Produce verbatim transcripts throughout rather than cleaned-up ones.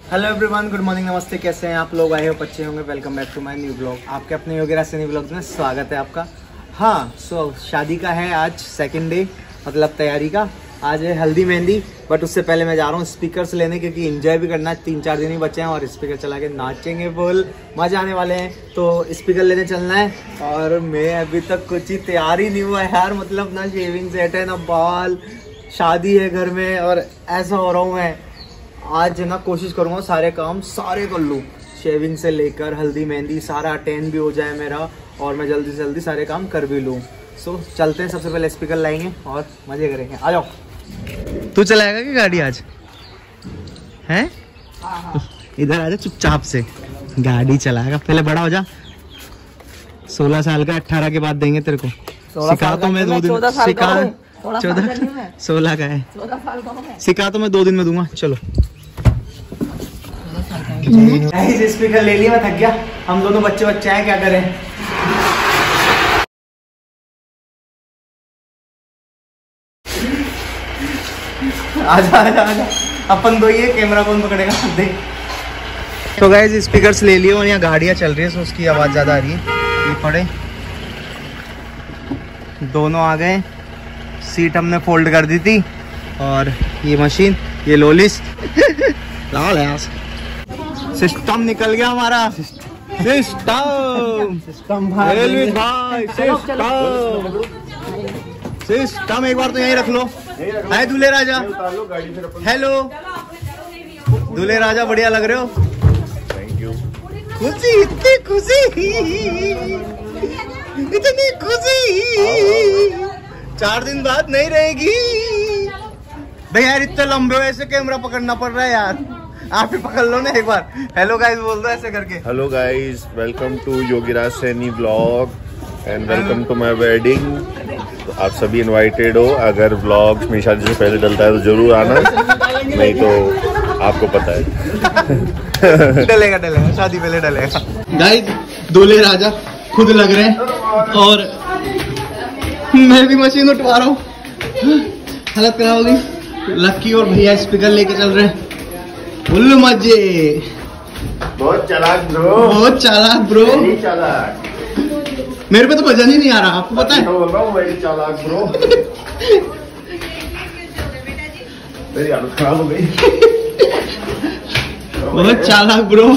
Hello everyone, good morning, नमस्ते। कैसे हैं आप लोग? आए हो बच्चे होंगे। Welcome back to my new blog. आपके अपने योगी राजसेनी ब्लॉग में स्वागत है आपका। हाँ, सो so, शादी का है आज सेकंड डे, मतलब तैयारी का। आज है हल्दी मेहंदी, बट उससे पहले मैं जा रहा हूँ स्पीकर्स लेने, क्योंकि एंजॉय भी करना है। तीन चार दिन ही बचे हैं और स्पीकर चला के नाचेंगे, बोल मजा आने वाले हैं। तो स्पीकर लेने चलना है। और मैं अभी तक कुछ ही तैयार ही नहीं हुआ यार, मतलब ना शेविंग सेट है ना बाल। शादी है घर में और ऐसा हो रहा हूँ मैं। आज ना कोशिश करूँगा सारे काम सारे कर लूँ, शेविंग से लेकर हल्दी मेहंदी सारा अटेंड भी हो जाए मेरा, और मैं जल्दी से जल्दी सारे काम कर भी लूँ। सो so, चलते हैं। सबसे पहले स्पीकर लाएंगे और मजे करेंगे। आ जाओ। तू चलाएगा कि गाड़ी आज हैं? इधर आ जा चुपचाप से, गाड़ी चलाएगा। पहले बड़ा हो जा, सोलह साल का। अट्ठारह के बाद देंगे तेरे को। सिखा तो मैं दो दिन, सिखा चौदह सोलह का है, सिखा तो मैं दो दिन में दूंगा। चलो स्पीकर ले लिया, मैं थक गया। हम दोनों बच्चे बच्चे हैं, क्या करें। आजा आजा आजा, अपन दो ही, कैमरा कौन पकड़ेगा देख। तो गाइस स्पीकर्स ले लिए और यहाँ गाड़ियाँ चल रही है, तो उसकी आवाज़ ज़्यादा आ रही है। ये पड़े दोनों आ गए। सीट हमने फोल्ड कर दी थी, और ये मशीन, ये लोलिस लाल है। सिस्टम निकल गया हमारा। सिस्टम सिस्टम भाई, भाई सिस्टम सिस्टम एक बार तो यहीं रख लो। हाय दूल्हे राजा, हेलो दूल्हे राजा, बढ़िया लग रहे हो। Thank you. खुशी, इतनी खुशी, इतनी खुशी चार दिन बाद नहीं रहेगी भैया यार। इतने लंबे हो, ऐसे कैमरा पकड़ना पड़ रहा है यार। आप ही पकड़ लो ना एक बार। हेलो गाइस बोल दो ऐसे करके। Hello guys, welcome to Yogi Rajseni blog and welcome to my wedding. आप सभी इनवाइटेड हो। अगर व्लॉग मेरी शादी से पहले डलता है तो जरूर आना, नहीं तो आपको पता है डलेगा डलेगा शादी पहले डलेगा। गाइस दूल्हे राजा खुद लग रहे हैं, और मैं भी मशीन उठवा रहा हूँ। हालत खराब हो गई। लक्की और भैया स्पीकर लेके चल रहे हैं। फुल मजे। बहुत चालाक ब्रो, बहुत चालाक ब्रो, चालाक। मेरे पे तो वजन ही नहीं आ रहा, आपको पता है। बोल रहा हूँ मैं चालाक ब्रो। मेरी हालत खराब हो गई। बहुत चालाक ब्रो।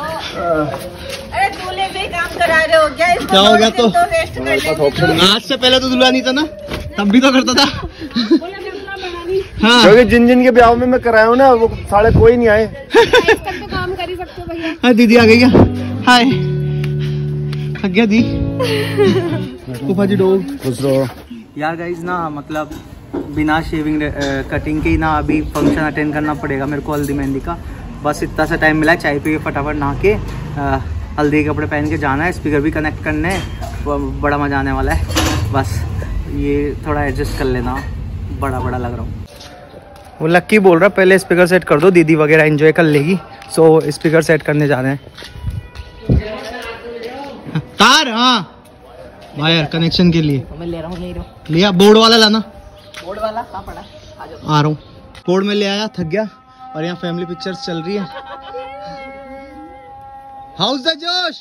करा रहे हो क्या? क्या हो गया? तो, तो आज से पहले तो दुल्हा नहीं था ना, तब भी तो करता था। हाँ, क्योंकि जिन जिन के ब्याह में मैं कराया हूँ ना, वो साले कोई नहीं आए। तो काम कर ही सकते हो भैया। हाँ दीदी आ गई क्या? हाय, थक गया दी। फूफा जी डॉग खुश रहो यार। गाइस ना, मतलब बिना शेविंग कटिंग के ही ना अभी फंक्शन अटेंड करना पड़ेगा मेरे को, हल्दी मेहंदी का। बस इतना सा टाइम मिला, चाय पी के फटाफट नहा के हल्दी के कपड़े पहन के जाना है। स्पीकर भी कनेक्ट करने, बड़ा मजा आने वाला है। बस ये थोड़ा एडजस्ट कर लेना, बड़ा बड़ा लग रहा हूँ। वो लक्की बोल रहा पहले स्पीकर सेट कर दो, दीदी वगैरह एंजॉय कर लेगी। सो स्पीकर सेट करने जा रहे हैं। तार, हाँ वायर कनेक्शन के लिए मैं ले रहा हूँ। ले रहा हूँ लिया। बोर्ड वाला लाना। बोर्ड वाला कहाँ पड़ा? आ रहा हूँ। बोर्ड में ले आया, थक गया। और यहाँ फैमिली पिक्चर्स चल रही है। हाउस द जोश,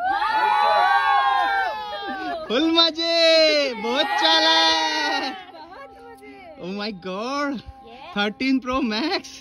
फुल मजे, बहुत चालाक। Oh my god, thirteen pro max.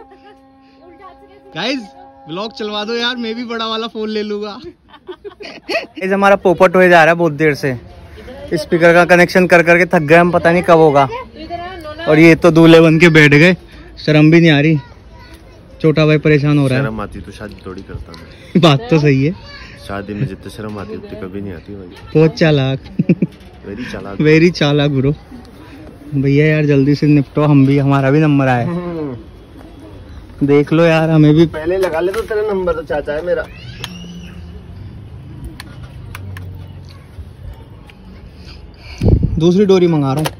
Guys vlog चलवा दो यार, मैं भी बड़ा वाला फोन ले लूंगा। इस हमारा पोपट हो जा रहा है बहुत देर से। स्पीकर का कनेक्शन कर करके थक गए हम, पता नहीं कब होगा। और ये तो दूल्हे बन के बैठ गए, शर्म भी नहीं आ रही। छोटा भाई परेशान हो रहा है। शर्म आती तो शादी थोड़ी करता मैं। बात तो सही है, शादी में जितनी शर्म आती उतनी कभी नहीं आती भाई। बहुत चालाक, वेरी चालाक, वेरी चालाक ब्रो। भैया यार जल्दी से निपटो, हम भी, हमारा भी नंबर आया। देख लो यार, हमें भी पहले लगा ले तो तेरा नंबर तो चाचा है मेरा। दूसरी डोरी मंगा रहा हूँ।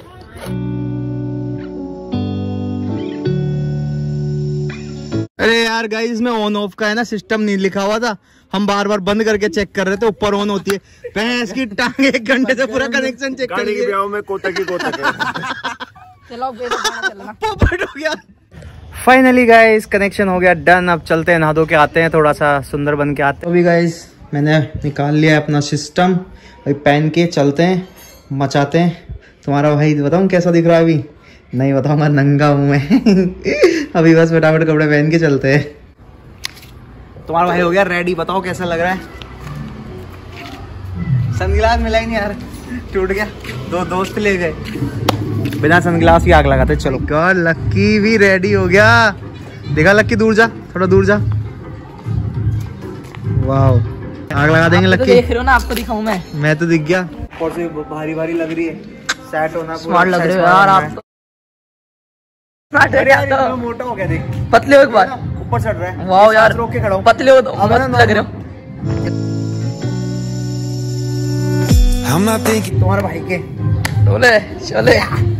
अरे यार गाइस, इसमें ऑन ऑफ का है ना सिस्टम नहीं लिखा हुआ था। हम बार बार बंद करके चेक कर रहे थे, ऊपर ऑन होती है। भैंस की टांग, एक घंटे से पूरा कनेक्शन चेक कर लिया। में कोटक ही कोटक है। चलो पोपट हो गया। फाइनली गाइस कनेक्शन हो गया डन। अब चलते हैं, नहा धो के आते हैं, थोड़ा सा सुंदर बन के आते हैं। अभी गाइस मैंने निकाल लिया है अपना सिस्टम, अभी पहन के चलते हैं, मचाते हैं। तुम्हारा भाई बताऊँ कैसा दिख रहा है? अभी नहीं बताऊंगा, नंगा हूँ मैं। अभी बस फटाफट कपड़े पहन के चलते हैं। तुम्हारा भाई हो गया रेडी, बताओ कैसा लग रहा है? सनग्लास मिला ही नहीं यार, टूट गया, दो दोस्त ले गए, बिना सनग्लास की आग लगाते। चलो क्या, लक्की भी रेडी हो गया। देखा लक्की, दूर जा, थोड़ा दूर जा। वाह, आग लगा देंगे लक्की। तो देख रहे हो ना, आपको दिखाऊं मैं मैं तो दिख गया। और से भारी भारी लग रही है, सेट होना स्मार्ट लग रहे हो यार आप तो। तो मोटा हो गया, देख पतले हो एक बार, ऊपर चढ़ रहा है। वाह यार, रोक के खड़ा हूं, पतले हो तो लग रहे हो। तुम्हारे भाई के चले चले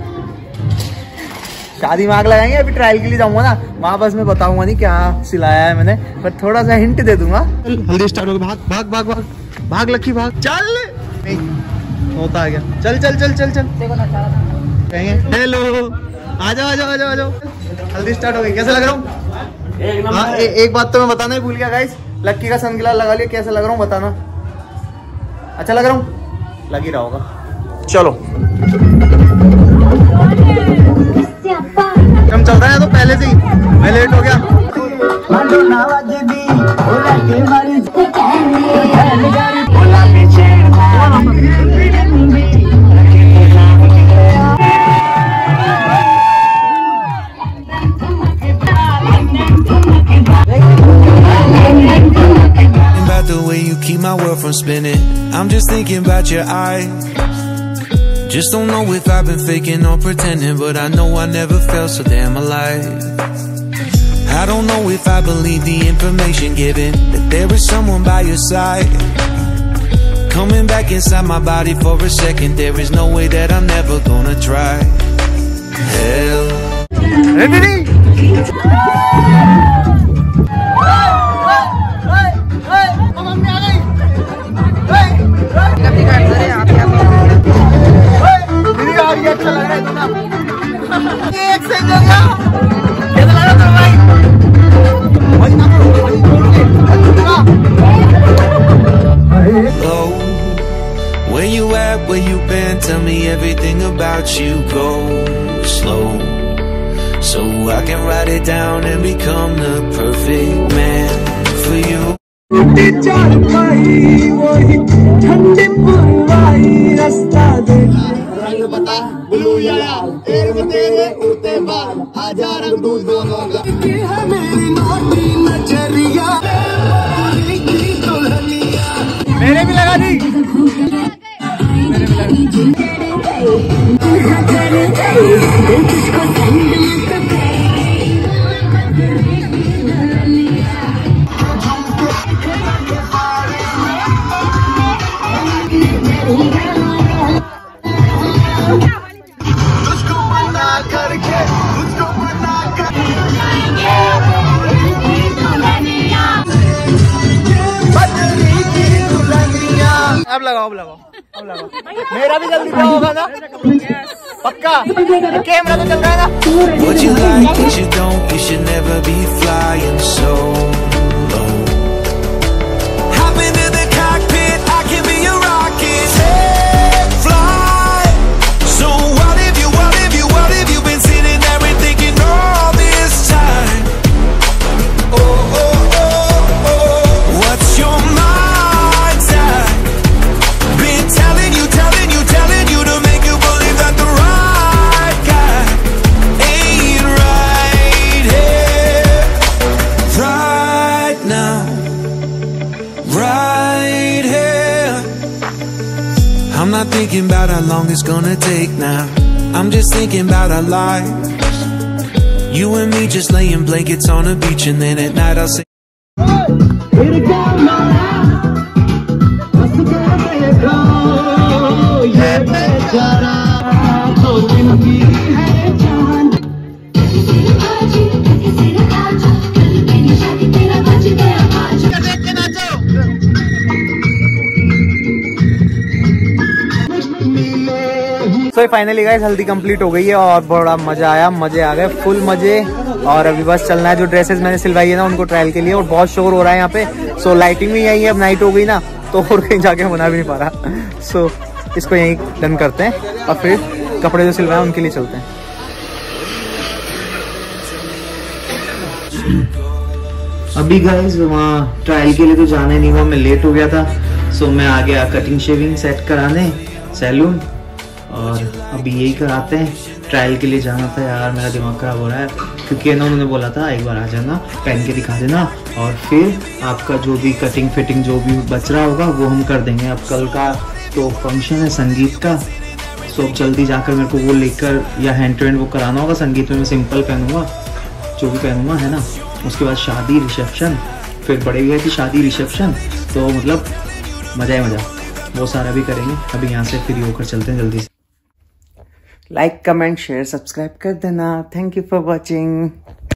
शादी में आग लगाएंगे। अभी ट्रायल के लिए जाऊंगा ना, वहाँ बस मैं बताऊंगा नहीं क्या सिलाया है मैंने, पर थोड़ा सा हिंट दे दूंगा। हल्दी स्टार्ट हो गया, भाग भाग भाग भाग भाग लक्की भाग, चल। नहीं होता है क्या? चल चल चल चल चल। हेलो, आ जाओ आ जाओ आ जाओ आ जाओ। हल्दी स्टार्ट हो गई, कैसा लग रहा हूँ? हाँ, ए, एक बात तो मैं बताना ही भूल गया गाइस, लक्की का सनग्लास लगा लिया, कैसा लग रहा हूँ बताना। अच्छा लग रहा हूँ? लग ही रहा होगा। चलो हम चल रहे हैं तो पहले से ही मैं लेट हो गया। About the way you keep my world from spinning, I'm just thinking about your eyes. Just don't know if I've been faking or pretending, but I know I never felt so damn alive. I don't know if I believe the information given, that there is someone by your side, coming back inside my body for a second. There is no way that I'm never gonna try. Hell. अच्छा लग रहा है ना? एक से हो गया, कैसा लग रहा था भाई? Oh, where you at, where you been? Tell me everything about you. Go slow, so I can write it down and become the perfect man for you. Blue याया तेरे में तेरे उड़ते बाल, आजा रंग दूध दोनों का। मेरे भी लगा दी, मेरे भी लगा दी। अब लगाओ अब लगाओ अब लगाओ, मेरा भी जल्दी क्या होगा ना? पक्का कैमरा तो चल रहा है ना? What you like, what you don't, you should never be flying solo. Hop into the cockpit, I can be your rocket. Hey, fly. So what if you, what if you, what if you've been sitting there and thinking all this time? Oh, oh, oh, oh, what's your mind's at? Been telling you, telling you, telling you to make you believe that the right guy ain't right here, right now, right here. I'm not thinking about how long it's gonna take now. I'm just thinking about our lives. You and me just laying blankets on a beach, and then at night I'll say so finally guys haldi complete हो गई है और बड़ा मजा आया, मजे आ गए, full मजे। और अभी बस चलना है, जो ड्रेसेस मैंने सिलवाई है ना उनको ट्रायल के लिए। और बहुत शोर हो रहा है यहाँ पे, सो लाइटिंग भी यही है, अब नाइट हो गई ना तो और कहीं जाके बना भी नहीं पा रहा। सो इसको यहीं डन करते हैं और फिर कपड़े जो सिलवाए उनके लिए चलते हैं। अभी गाइस वहाँ ट्रायल के लिए तो जाना ही नहीं हुआ, मैं लेट हो गया था। सो मैं आ गया कटिंग शेविंग सेट कराने सैलून, और अभी यही कराते हैं। ट्रायल के लिए जाना था यार, मेरा दिमाग खराब हो रहा है क्योंकि ना उन्होंने बोला था एक बार आ जाना, पहन के दिखा देना और फिर आपका जो भी कटिंग फिटिंग जो भी बच रहा होगा वो हम कर देंगे। अब कल का तो फंक्शन है संगीत का, सो अब जल्दी जाकर मेरे को वो लेकर या हैंड टू हैंड वो कराना होगा। संगीत में मैं सिंपल पहनूंगा जो भी पहनूंगा है ना, उसके बाद शादी रिसेप्शन, फिर बड़े भैया की शादी रिसेप्शन, तो मतलब मजा ही मजा, वो सारा भी करेंगे। अभी यहाँ से फ्री होकर चलते हैं जल्दी से। लाइक कमेंट शेयर सब्सक्राइब कर देना। Thank you for watching.